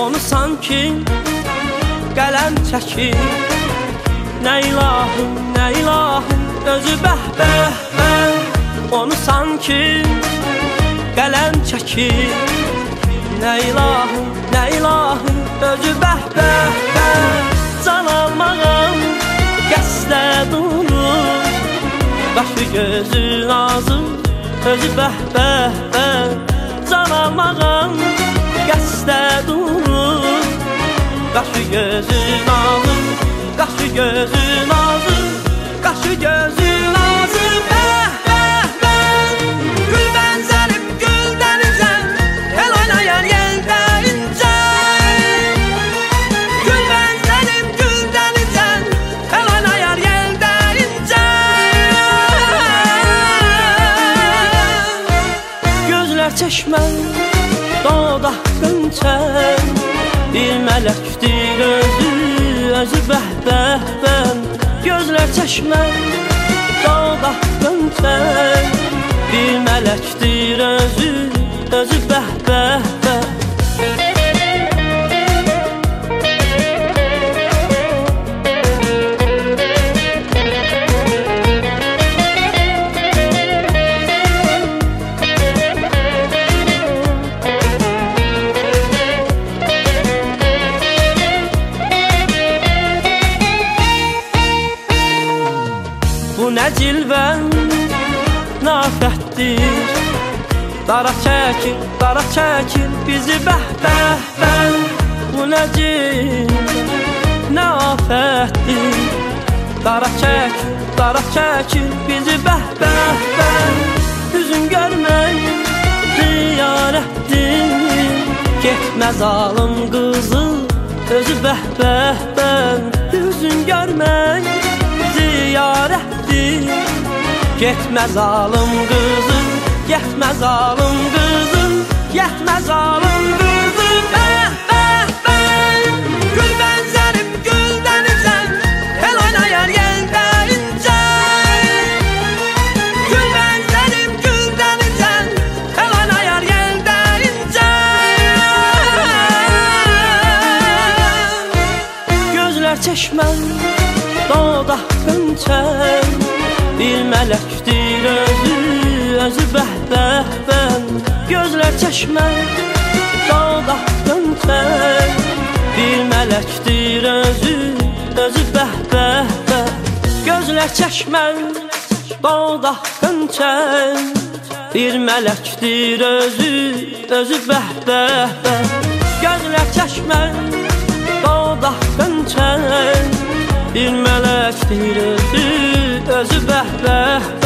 Onu sanki qələm çəkir. Nə ilahım, nə ilahım, özü bəh-bəh-bəh. Onu sanki qələm çəkir. Nə ilahım, nə ilahım, özü bəh-bəh-bəh. Can almağım qəsdə durur. Qaşı gözü nazır, özü bəh-bəh-bəh. Can almağım qəsdə durur. Qaşı gözü nazır, qaşı gözü nazır, qaşı gözü nazır. Bəh-bəh-bəh. Gül bənzərim gül dənizəm, el oynayan yeldə incə. Gül bənzərim gül dənizəm, el oynayan yeldə incə. Gözlər çeşmən, dodaq qönçən, bir mələkdir özü, özü bəh-bəh-bəh. Gözlər çeşmən, dodaq qönçən, bir mələkdir özü, özü bəh-bəh-bəh. Bu nə cilvən, nafətdir. Dara çəkir bizi bəh-bəh-bəh. Bu nə cilvən, nafətdir. Dara çəkir bizi bəh-bəh-bəh. Üzün görmək ziyarətdir. Getmə zalım qızı, özü bəh-bəh-bəh. Üzün görmək ziyarətdir. Getmə zalım qızım, getmə zalım qızım, getmə zalım qızım. Bəh-bəh-bəh. Gül bənzərim gül dənizəm, el oynayan yeldə incə. Gül bənzərim gül dənizəm, el oynayan yeldə incə. Gözlər çeşmən, dodaq qönçən, bir mələkdir özü, özü bəh-bəh-bəh. Gözlər çeşmən, dodaq qönçən, bir mələkdir özü, özü bəh-bəh-bəh. Gözlər çeşmən, dodaq qönçən, bir mələkdir özü, özü bəh-bəh-bəh. Gözlər çeşmən, dodaq qönçən, bir mələkdir özü, özü bəh-bəh-bəh.